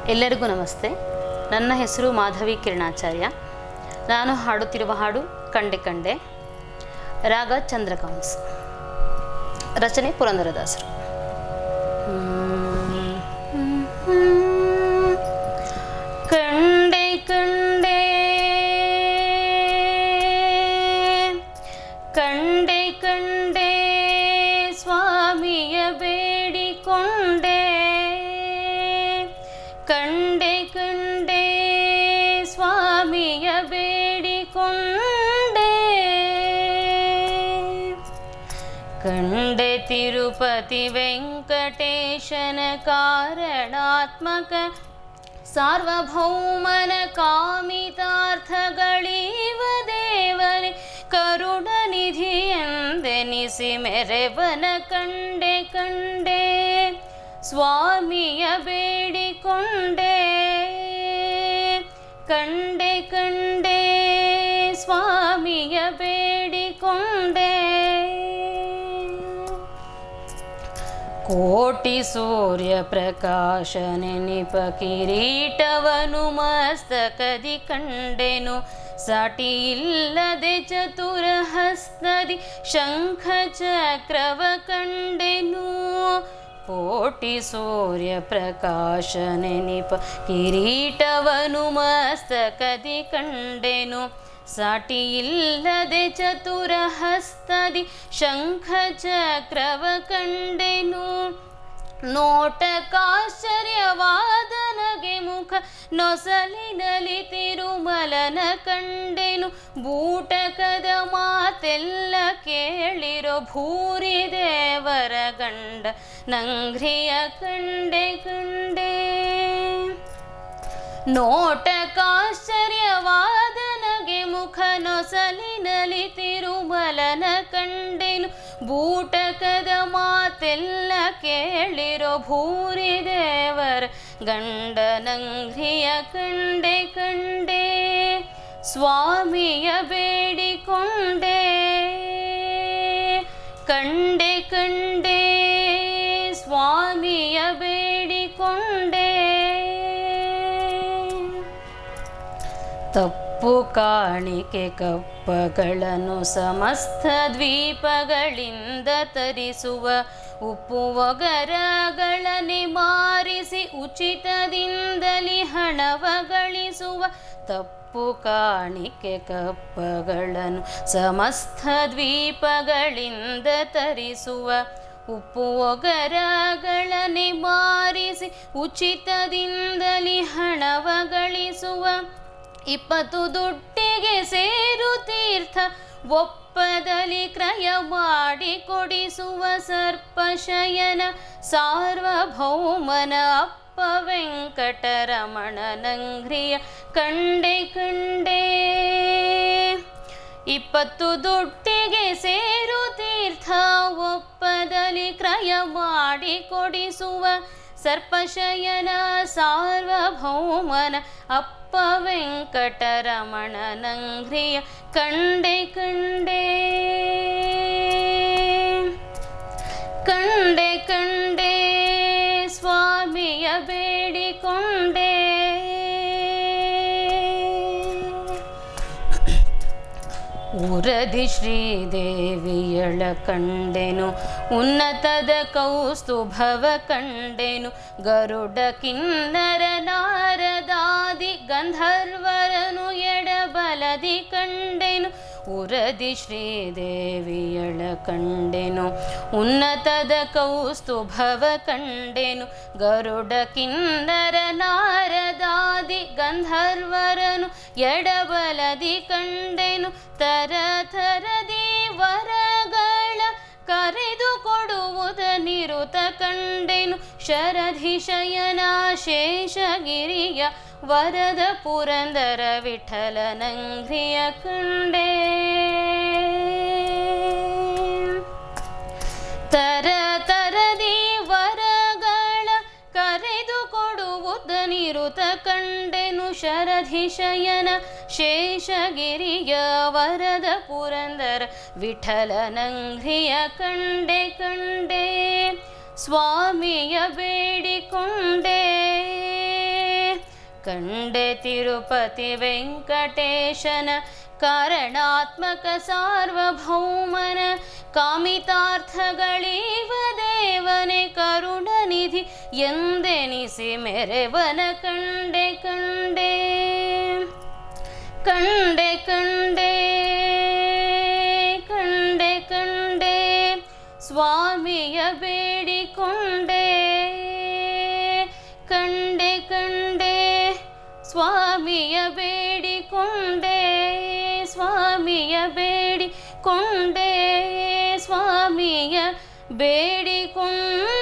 ಎಲ್ಲರಿಗೂ ನಮಸ್ತೆ. ನನ್ನ ಹೆಸರು ಮಾಧವಿ ಕಿರಣಾಚಾರ್ಯ. ನಾನು ಹಾಡುತ್ತಿರುವ ಹಾಡು ಕಂಡೆ ಕಂಡೆ, ರಾಗ ಚಂದ್ರಕಾಂಸ್, ರಚನೆ ಪುರಂದರದಾಸರು. ಕಂಡೆ ಕಂಡೆ ಕಂಡೆ ಕಂಡೆ ಸ್ವಾಮಿಯ ಬೇಡಿಕೊಂಡೆ, ಕಂಡೆ ಕಂಡೆ ಸ್ವಾಮಿಯ ಬೇಡಿಕೊಂಡೆ, ಕಂಡೆ ತಿರುಪತಿ ವೆಂಕಟೇಶನ ಕಾರಣಾತ್ಮಕ ಸಾರ್ವಭೌಮನ ಕಾಮಿತಾರ್ಥಗಳೀವ ದೇವನೇ ಕರುಣನಿಧಿ ಎಂದೆನಿಸಿ ಮೆರೆವನ ಕಂಡೆ ಕಂಡೆ ಸ್ವಾಮಿಯ ಬೇಡಿಕೊಂಡೆ, ಕಂಡೆ ಕಂಡೆ ಸ್ವಾಮಿಯ ಬೇಡಿಕೊಂಡೆ. ಕೋಟಿ ಸೂರ್ಯ ಪ್ರಕಾಶ ನೆನಿಪ ಕಿರೀಟವನು ಮಸ್ತಕದಿ ಕಂಡೆನು, ಸಾಟಿ ಇಲ್ಲದೆ ಚತುರ ಹಸ್ತದಿ ಶಂಖ ಚಕ್ರವ ಕಂಡೆನು. ಕೋಟಿ ಸೂರ್ಯ ಪ್ರಕಾಶ ನೆನಿಪ ಕಿರೀಟವನು ಮಸ್ತಕದಿ ಕಂಡೆನು, ಸಾಟಿ ಇಲ್ಲದೆ ಚತುರ ಹಸ್ತದಿ ಶಂಖ ಚಕ್ರವ ಕಂಡೆನು. ನೋಟಕ್ಕಾಶ್ಚರ್ಯವಾದ ನಗೆ ಮುಖ ನೊಸಲಿನಲಿ ತಿರುಮಲನ ಕಂಡೆನು, ಬೂಟಕದ ಮಾತೆಲ್ಲ ಕೇಳಿರೋ ಭೂರಿ ದೇವರ ಗಂಡ ನಂಘ್ರಿಯ ಕಂಡೆ ಕಂಡೆ. ನೋಟಕ್ಕಾಶ್ಚರ್ಯವಾದ ನಗೆ ಮುಖ ನೊಸಲಿನಲಿ ತಿರುಮಲನ ಕಂಡೆನು, ಬೂಟಕದ ಮಾತೆಲ್ಲ ಕೇಳಿರೋ ಭೂರಿ ದೇವರ ಗಂಡ ನಂಘ್ರಿಯ ಕಂಡೆ ಕಂಡೆ ಸ್ವಾಮಿಯ ಬೇಡಿಕೊಂಡೆ, ಕಂಡೆ ಕಂಡೆ ಸ್ವಾಮಿಯ ಬೇಡಿಕೊಂಡೆ. ತಪ್ಪು ಕಾಣಿಕೆ ಕಪ್ಪಗಳನ್ನು ಸಮಸ್ತ ದ್ವೀಪಗಳಿಂದ ತರಿಸುವ, ಉಪ್ಪು ಒಗರಗಳ ನಿವಾರಿಸಿ ಉಚಿತದಿಂದಲಿ ಹಣವ ಗಳಿಸುವ. ತಪ್ಪು ಕಾಣಿಕೆ ಕಪ್ಪಗಳನ್ನು ಸಮಸ್ತ ದ್ವೀಪಗಳಿಂದ ತರಿಸುವ, ಉಪ್ಪು ಒಗರಗಳ ನಿವಾರಿಸಿ ಉಚಿತದಿಂದಲಿ ಹಣವ ಗಳಿಸುವ. 20 ದುಡ್ಡಿಗೆ ಸೇರು ತೀರ್ಥ ಒಪ್ಪದಲ್ಲಿ ಕ್ರಯ ಮಾಡಿ ಕೊಡಿಸುವ, ಸರ್ಪಶಯನ ಸಾರ್ವಭೌಮನ ಅಪ್ಪ ವೆಂಕಟರಮಣ ನಂಘ್ರಿಯ ಕಂಡೆ ಕಂಡೆ. 20 ದುಡ್ಡಿಗೆ ಸೇರು ತೀರ್ಥ ಒಪ್ಪದಲ್ಲಿ ಕ್ರಯ ಮಾಡಿ ಕೊಡಿಸುವ, ಸರ್ಪಶಯನ ಸಾರ್ವಭೌಮನ ಅಪ್ಪ ವೆಂಕಟರಮಣ ನಂಘ್ರಿಯ ಕಂಡೆ ಕಂಡೆ, ಕಂಡೆ ಕಂಡೆ ಸ್ವಾಮಿಯ ಬೇಡಿಕೊಂಡೆ. ಊರದಿ ಶ್ರೀದೇವಿಯಳ ಕಂಡೆನು, ಉನ್ನತದ ಕೌಸ್ತುಭವ ಕಂಡೆನು, ಗರುಡ ಕಿನ್ನರ ನಾರದಾದಿ ಗಂಧರ್ವರನು ಎಡಬಲದಿ ಕಂಡೆನು. ಊರದಿ ಶ್ರೀದೇವಿಯಳ ಕಂಡೆನು, ಉನ್ನತದ ಕೌಸ್ತುಭವ ಕಂಡೆನು, ಗರುಡ ಕಿನ್ನರ ನಾರದಾದಿ ಗಂಧರ್ವರನು ಎಡಬಲದಿ ಕಂಡೆನು. ತರತರದಿ ವರಗಳ ಕರೆದು ಕೊಡುವುದ ನಿರುತ ಕಂಡೆನು, ಶರಧಿಶಯನ ಶೇಷಗಿರಿಯ ವರದ ಪುರಂದರ ವಿಠಲ ನಂಘ್ರಿಯ ಕಂಡೆ. ತರತರದಿ ವರಗಳ ಕರೆದು ಕೊಡುವುದ ನಿರುತ ಕಂಡೆನು, ಶರಧಿಶಯನ ಶೇಷಗಿರಿಯ ವರದ ಪುರಂದರ ವಿಠಲ ನಂಘ್ರಿಯ ಕಂಡೆ ಕಂಡೆ ಸ್ವಾಮಿಯ ಬೇಡಿಕೊಂಡೆ. ಕಂಡೆ ತಿರುಪತಿ ವೆಂಕಟೇಶನ ಕಾರಣಾತ್ಮಕ ಸಾರ್ವಭೌಮನ ಕಾಮಿತಾರ್ಥಗಳೀವ ದೇವನೇ ಕರುಣನಿಧಿ ಎಂದೆನಿಸಿ ಮೆರೆವನ ಕಂಡೆ ಕಂಡೆ ಕಂಡೆ ಕಂಡೆ ಕಂಡೆ ಕಂಡೆ ಸ್ವಾಮಿಯ ಬೇಡಿಕೊಂಡೆ ಕಂಡೆ ಕಂಡೆ ಸ್ವಾಮಿಯ ಬೇಡಿಕೊಂಡೆ ಸ್ವಾಮಿಯ ಬೇಡಿಕೊಂಡೆ ಸ್ವಾಮಿಯ ಬೇಡಿಕೊಂಡೆ